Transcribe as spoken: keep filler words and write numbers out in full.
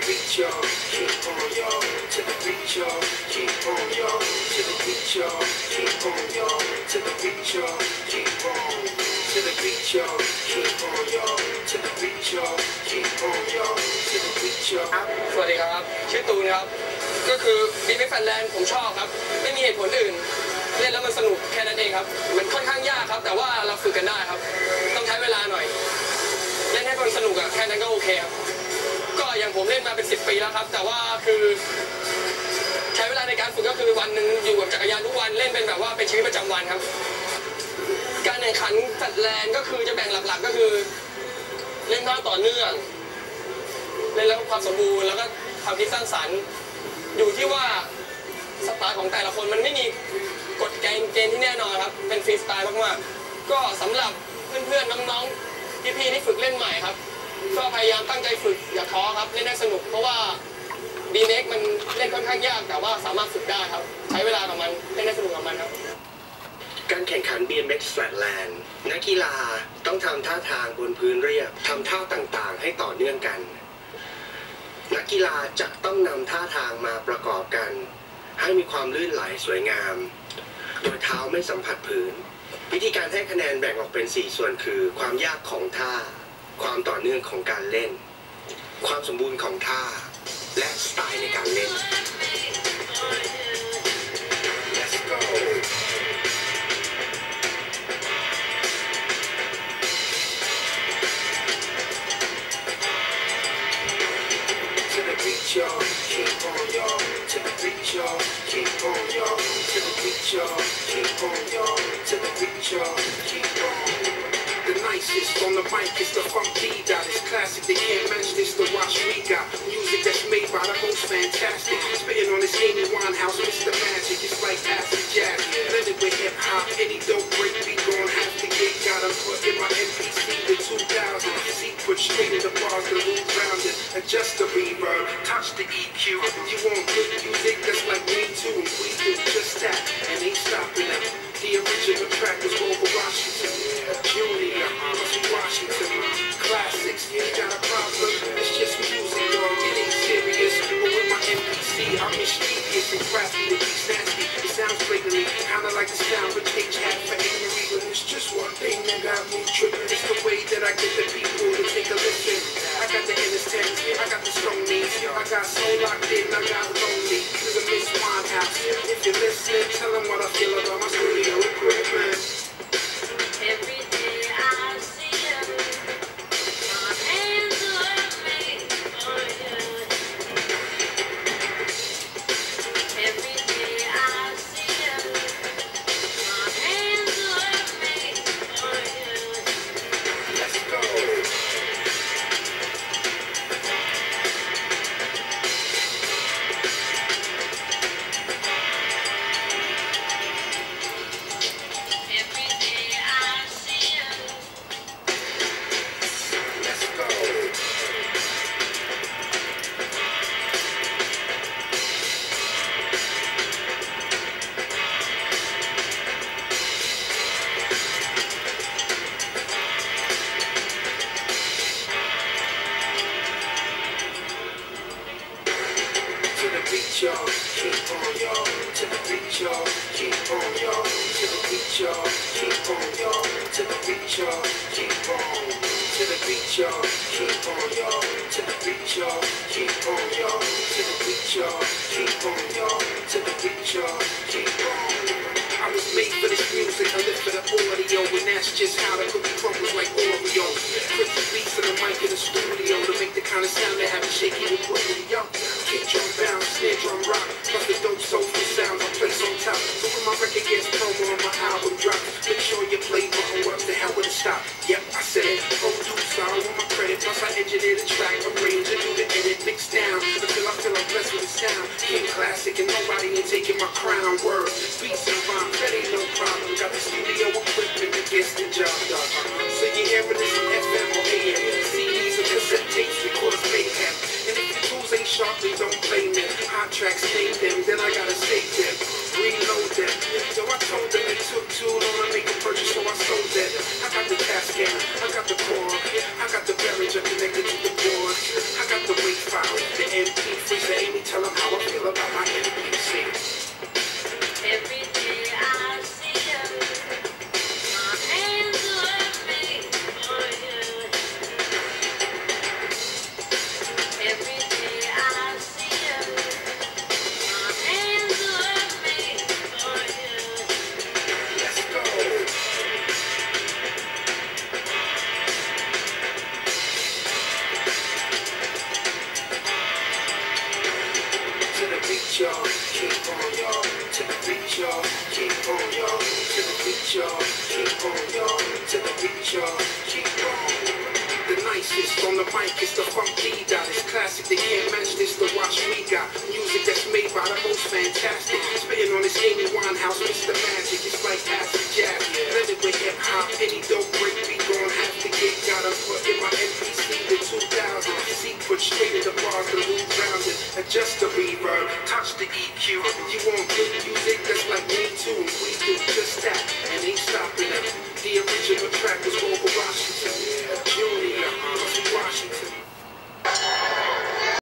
beat, y'all. Keep on, y'all. To the beat, y'all. Keep on, y'all. To the beat, y'all. Keep on, y'all. To the beat, y'all. Keep on. To the beat, y'all. Keep on, y'all. To the beat, y'all. Keep on, y'all. To the beat, y'all. สวัสดีครับชื่อตูนครับก็คือ บี เอ็ม เอ็กซ์ Flatland ผมชอบครับไม่มีเหตุผลอื่นเล่นแล้วมันสนุกแค่นั้นเองครับมันค่อนข้างยากครับแต่ว่าเราฝึกกันได้ครับต้องใช้เวลาหน่อยเล่นให้มันสนุกอะแค่นั้นก็โอเคครับก็อย่างผมเล่นมาเป็นสิบปีแล้วครับแต่ว่าคือใช้เวลาในการฝึกก็คือวันหนึ่งอยู่กับจักรยานทุกวันเล่นเป็นแบบว่าเป็นชีวิตประจำวันครับการแข่งขันสัตว์แลนด์ก็คือจะแบ่งหลักๆก็คือเล่นท่าต่อเนื่องเล่นแล้วความสมบูรณ์แล้วก็ความคิดสร้างสรรค์อยู่ที่ว่าสไตล์ของแต่ละคนมันไม่มีกฎเกณฑ์เกณฑ์ที่แน่นอนครับเป็นฟรีสไตล์มากๆก็สำหรับเพื่อนๆน้องๆพี่ๆที่ฝึกเล่นใหม่ครับก็พยายามตั้งใจฝึกอย่าท้อครับเล่นให้สนุกเพราะว่า บี เอ็ม เอ็กซ์ มันเล่นค่อนข้างยากแต่ว่าสามารถฝึกได้ครับใช้เวลากับมันเล่นให้สนุกกับมันครับการแข่งขัน บี เอ็ม เอ็กซ์ Flatland นักกีฬาต้องทำท่าทางบนพื้นเรียบทำท่าต่างๆให้ต่อเนื่องกันนักกีฬาจะต้องนำท่าทางมาประกอบกันให้มีความลื่นไหลสวยงามโดยเท้าไม่สัมผัสพื้นวิธีการให้คะแนนแบ่งออกเป็นสี่ส่วนคือความยากของท่าความต่อเนื่องของการเล่นความสมบูรณ์ของท่าและสไตล์ในการเล่น Let's go y'all, keep on y'all, to the beat y'all, keep on y'all, to the beat y'all, keep on y'all, to the beat y'all, keep on. The nicest on the mic is the funk D-Dot, it's classic, they can't match this, the watch we got. Music that's made by the most fantastic, spitting on this Amy Winehouse, Mister Magic, it's like acid jazz, blended with hip-hop, any dope break beat gon' have to get, gotta put in my M P C, the two thousand, see, put straight in the bars, the loop rounded, adjust the reverb, touch the E Q, you want good music, that's like me too, and we do just that, and ain't stopping them. The original track is Grover Washington, Junior, Arnold Washington, classics, you ain't got a problem, it's just music, dog, it ain't serious, but with my M P C, I'm mischievous and crafty, the beat's nasty, it sounds blatantly, kinda like the sound which H had for ignorance, but it's just one thing that got me tripping, it's the way that I get the people to take a listen, I got the innocent, I got the stonies, I got so locked in, I got lonely, to the Miss Winehouse, if you're listening, tell them what I feel about my studio equipment. Every day I see you, my hands are made for you. Every day I see you, my hands are made for you. Let's go. Y'all, keep on y'all, to the beat y'all, keep on y'all, to the beat y'all, keep on y'all, to the beat y'all, keep on, to the beat y'all, keep on y'all, to the beat y'all, keep on y'all, to the beat y'all, keep on y'all, to the beat y'all, keep on. I was made for this music, I live for the audio, and that's just how the cookie crumbles like Oreo. Put the beats in the mic in the studio to make the kind of sound that have you shaking with yo. Kick drum bounce, snare drum rock, plus the dope soulful sounds I place on top. So when my record gets promo on my album drop, make sure you play button, what the hell would it stop? Yep, I said it, produce, I want my credit, plus I engineer the track, arrange and do the edit, mix down, until I feel I'm blessed with the sound. King classic and nobody ain't taking my crown, word, beats and rhymes. That ain't no problem, got the studio equipment that gets the job done. So you hearing this on F M or A M, C Ds and cassette tapes, records mayhem. And if the tools ain't sharp, then don't blame them. Hot tracks, name them, then I gotta save them, reload them. So I told them it took too long to make a purchase, so I sold them. I got the cascade, I got the core, I got the Behringer connected to the board, I got the wave file, the y'all. Keep on, y'all. To the beat, y'all. Keep on. The nicest on the mic is the funky dot. It's classic, they can't match this. The watch we got. Music that's made by the most fantastic. Spitting on this Amy Winehouse, Mister Magic. It's like acid jazz. Let it with hip hop. Any dope break beat gon' have to get. Gotta put in my M P C the two thousand. See, put straight in the bars, the move rounded. Adjust the reverb, touch the E Q. You want good music that's like me too. We do just that, and ain't stopping it. The original